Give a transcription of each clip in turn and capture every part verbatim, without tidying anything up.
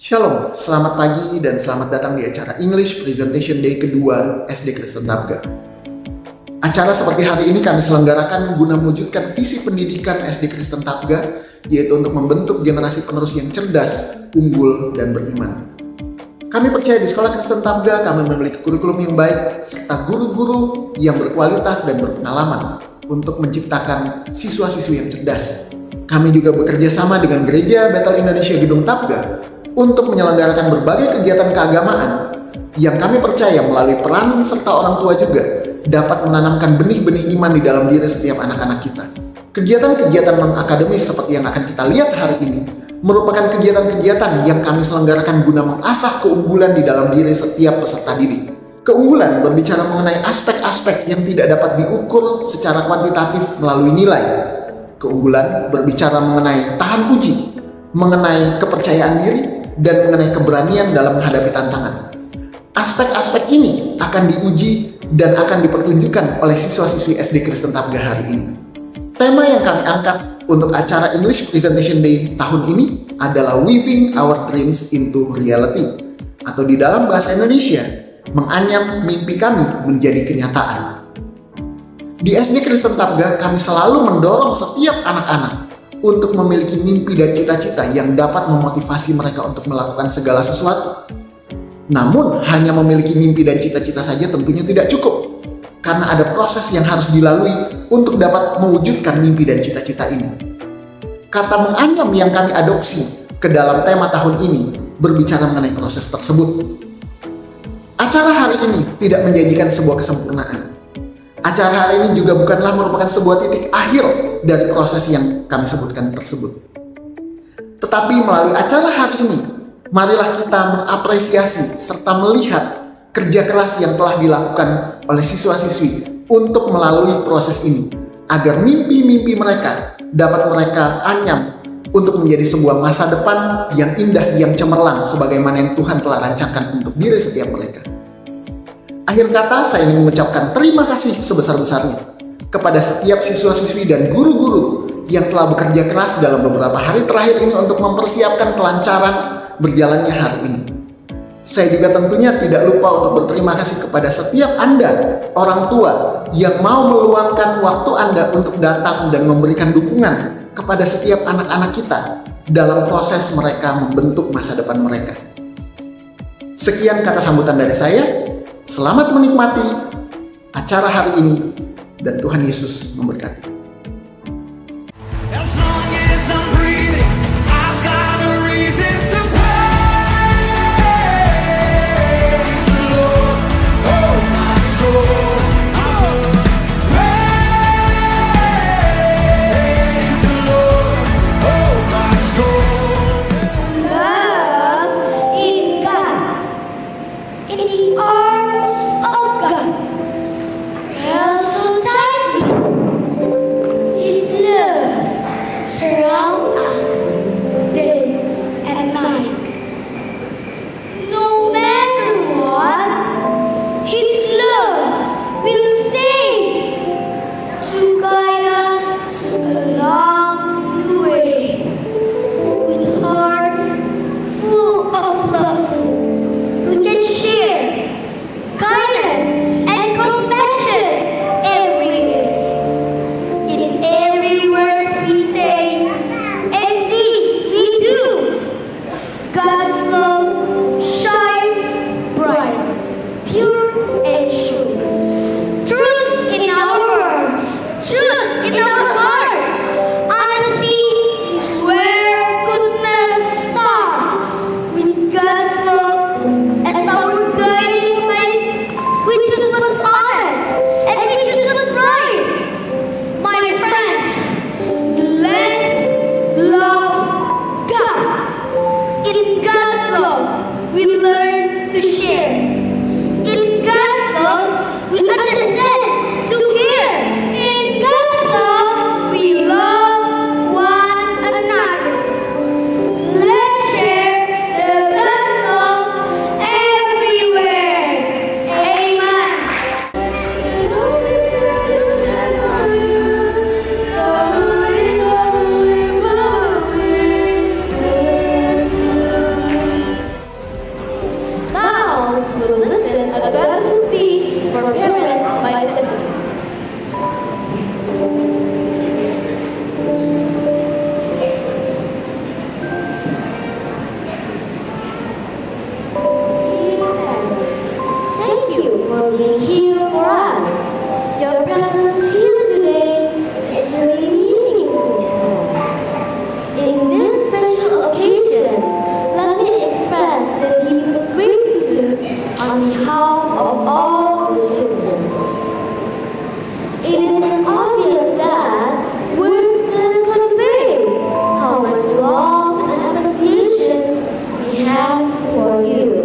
Shalom, selamat pagi dan selamat datang di acara English Presentation Day kedua S D Kristen Tabga. Acara seperti hari ini kami selenggarakan guna mewujudkan visi pendidikan S D Kristen Tabga, yaitu untuk membentuk generasi penerus yang cerdas, unggul, dan beriman. Kami percaya di Sekolah Kristen Tabga kami memiliki kurikulum yang baik, serta guru-guru yang berkualitas dan berpengalaman untuk menciptakan siswa-siswi yang cerdas. Kami juga bekerja sama dengan Gereja Bethel Indonesia Gedung Tabga untuk menyelenggarakan berbagai kegiatan keagamaan yang kami percaya melalui peran serta orang tua juga dapat menanamkan benih-benih iman di dalam diri setiap anak-anak kita. Kegiatan-kegiatan non-akademis seperti yang akan kita lihat hari ini merupakan kegiatan-kegiatan yang kami selenggarakan guna mengasah keunggulan di dalam diri setiap peserta didik. Keunggulan berbicara mengenai aspek-aspek yang tidak dapat diukur secara kuantitatif melalui nilai. Keunggulan berbicara mengenai tahan uji, mengenai kepercayaan diri, dan mengenai keberanian dalam menghadapi tantangan. Aspek-aspek ini akan diuji dan akan dipertunjukkan oleh siswa-siswi S D Kristen Tabga hari ini. Tema yang kami angkat untuk acara English Presentation Day tahun ini adalah Weaving Our Dreams into Reality, atau di dalam bahasa Indonesia, menganyam mimpi kami menjadi kenyataan. Di S D Kristen Tabga kami selalu mendorong setiap anak-anak untuk memiliki mimpi dan cita-cita yang dapat memotivasi mereka untuk melakukan segala sesuatu. Namun, hanya memiliki mimpi dan cita-cita saja tentunya tidak cukup, karena ada proses yang harus dilalui untuk dapat mewujudkan mimpi dan cita-cita ini. Kata menganyam yang kami adopsi ke dalam tema tahun ini berbicara mengenai proses tersebut. Acara hari ini tidak menjanjikan sebuah kesempurnaan. Acara hari ini juga bukanlah merupakan sebuah titik akhir dari proses yang kami sebutkan tersebut. Tetapi melalui acara hari ini, marilah kita mengapresiasi serta melihat kerja keras yang telah dilakukan oleh siswa-siswi untuk melalui proses ini, agar mimpi-mimpi mereka dapat mereka anyam untuk menjadi sebuah masa depan yang indah, yang cemerlang sebagaimana yang Tuhan telah rancangkan untuk diri setiap mereka. Akhir kata, saya ingin mengucapkan terima kasih sebesar-besarnya kepada setiap siswa-siswi dan guru-guru yang telah bekerja keras dalam beberapa hari terakhir ini untuk mempersiapkan kelancaran berjalannya hari ini. Saya juga tentunya tidak lupa untuk berterima kasih kepada setiap Anda, orang tua, yang mau meluangkan waktu Anda untuk datang dan memberikan dukungan kepada setiap anak-anak kita dalam proses mereka membentuk masa depan mereka. Sekian kata sambutan dari saya. Selamat menikmati acara hari ini, dan Tuhan Yesus memberkati. We learn to share. In God's love, for being here for us. Your presence here today is really meaningful for us. In this special occasion, let me express the deepest gratitude on behalf of all the children. It is obvious that words can convey how much love and appreciation we have for you.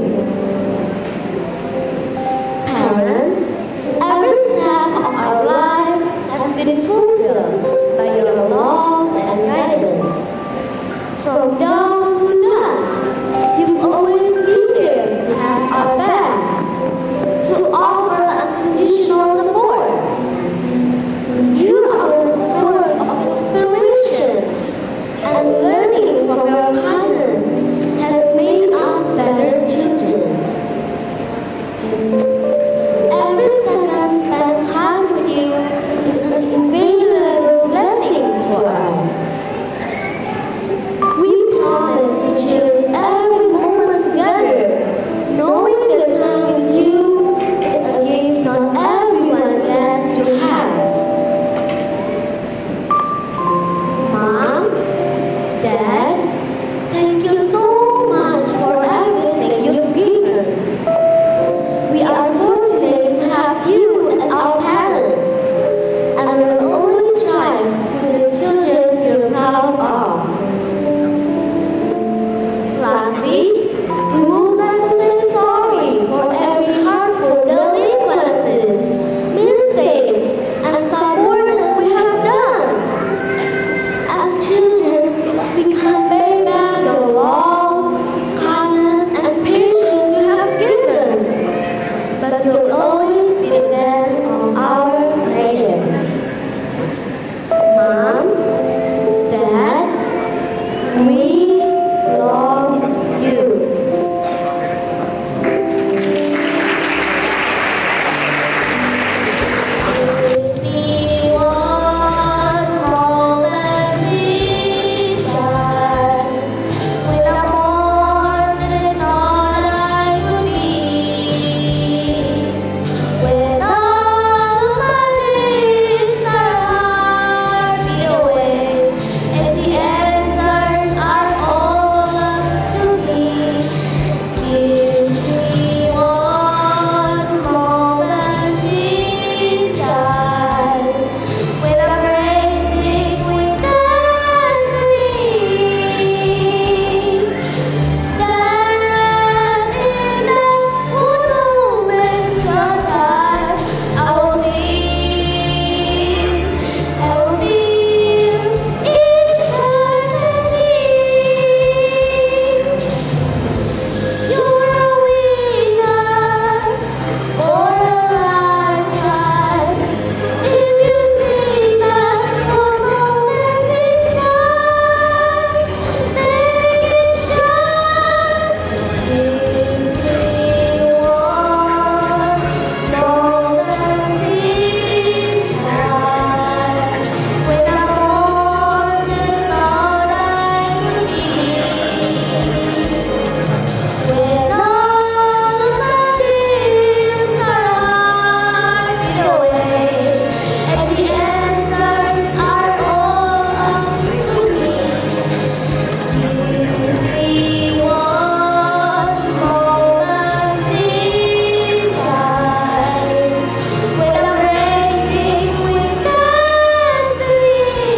Parents, every step of our life has been fulfilled by your love and guidance. From dawn to dusk, you've always been there to have our best, to offer unconditional support. You are a source of inspiration, and learning from your kindness has made us better children. Every second spent time with you is an invaluable blessing for us. We promise to cherish every moment together, knowing that time with you is a gift not everyone gets to have. Mom, Dad, thank you so much for everything you've given. We are fortunate to have you as our parents, and we will always strive to be the children you're proud of. Lastly, we would like to say sorry for every harmful delinquencies, mistakes, and stubbornness we have done. As children, we can pay back your love, kindness, and patience you have given, but you'll always be the best of our prayers. Mom, Dad, we love you. Give me one moment in time when I'm more than I thought I could be. When all of my dreams are fading away and the answers are all up to me. Give me one moment in time when I'm racing with destiny. Then in that one moment of time, I will be, I will feel eternity. You're a winner for a lifetime. If you see that one moment in time, make it shine. Give me one moment in time when I'm more than thought I could be. When all of my dreams are fading away and the answers are all up to me. Give me one moment in time when I'm racing with destiny.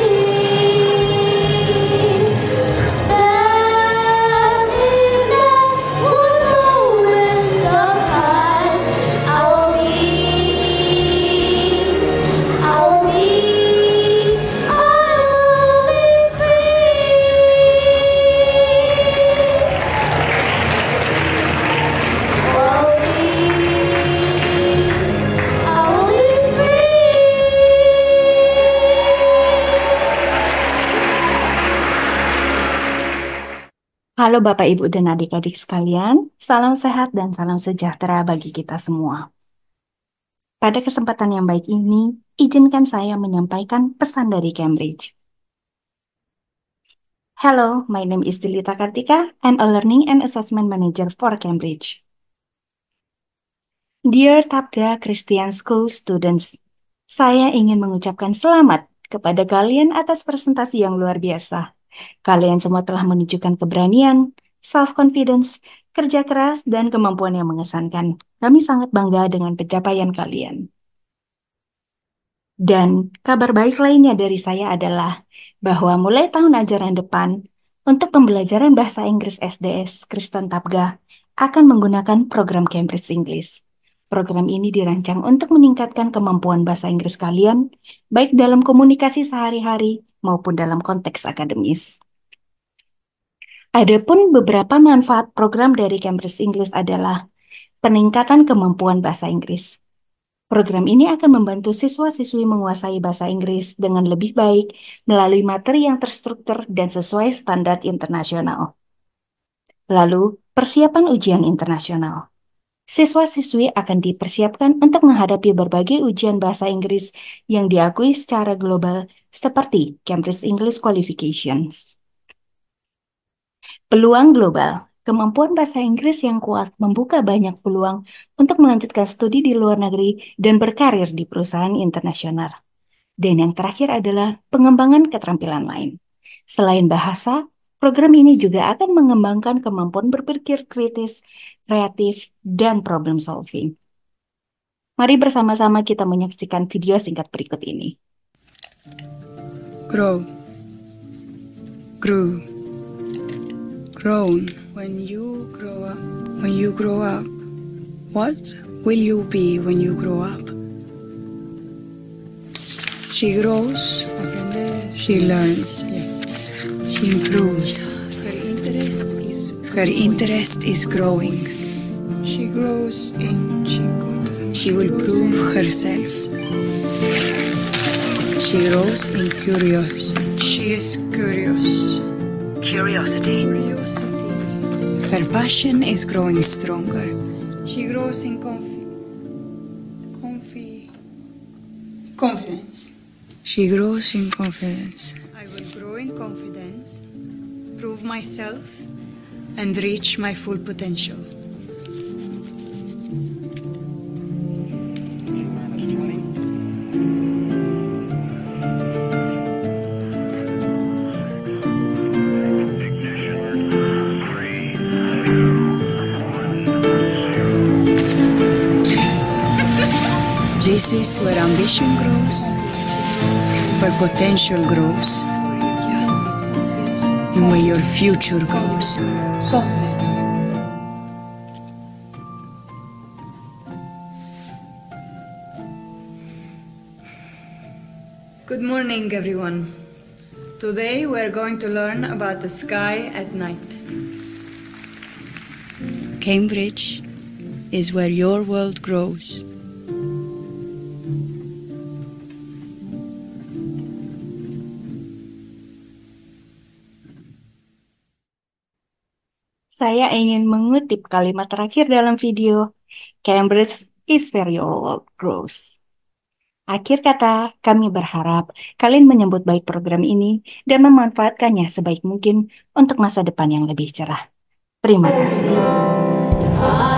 Then in that one moment of time, I will be, I will be, I will be free. I'll be, I will be free. Halo Bapak, Ibu, dan adik-adik sekalian, salam sehat dan salam sejahtera bagi kita semua. Pada kesempatan yang baik ini, izinkan saya menyampaikan pesan dari Cambridge. Hello, my name is Dilita Kartika. I'm a Learning and Assessment Manager for Cambridge. Dear Tabga Christian School Students, saya ingin mengucapkan selamat kepada kalian atas presentasi yang luar biasa. Kalian semua telah menunjukkan keberanian, self-confidence, kerja keras, dan kemampuan yang mengesankan. Kami sangat bangga dengan pencapaian kalian. Dan kabar baik lainnya dari saya adalah bahwa mulai tahun ajaran depan, untuk pembelajaran bahasa Inggris S D S Kristen Tabga akan menggunakan program Cambridge English. Program ini dirancang untuk meningkatkan kemampuan bahasa Inggris kalian, baik dalam komunikasi sehari-hari maupun dalam konteks akademis. Adapun beberapa manfaat program dari Cambridge English adalah peningkatan kemampuan bahasa Inggris. Program ini akan membantu siswa-siswi menguasai bahasa Inggris dengan lebih baik melalui materi yang terstruktur dan sesuai standar internasional. Lalu, persiapan ujian internasional. Siswa-siswi akan dipersiapkan untuk menghadapi berbagai ujian bahasa Inggris yang diakui secara global seperti Cambridge English Qualifications. Peluang global. Kemampuan bahasa Inggris yang kuat membuka banyak peluang untuk melanjutkan studi di luar negeri dan berkarir di perusahaan internasional. Dan yang terakhir adalah pengembangan keterampilan lain. Selain bahasa, program ini juga akan mengembangkan kemampuan berpikir kritis, kreatif, dan problem solving. Mari bersama-sama kita menyaksikan video singkat berikut ini. Grow. Grew. Grown. When you grow up, when you grow up, what will you be when you grow up? She grows, she learns, she improves. Her interest is her interest is growing. She grows in she she will prove herself. She grows in curiosity. She is curious. Curiosity. Curiosity. Her passion is growing stronger. She grows in confi confi confidence. She grows in confidence. I will grow in confidence, prove myself, and reach my full potential. This is where ambition grows, where potential grows, and where your future grows. Good morning, everyone. Today we're going to learn about the sky at night. Cambridge is where your world grows. Saya ingin mengutip kalimat terakhir dalam video, Cambridge is where your world grows. Akhir kata, kami berharap kalian menyambut baik program ini dan memanfaatkannya sebaik mungkin untuk masa depan yang lebih cerah. Terima kasih.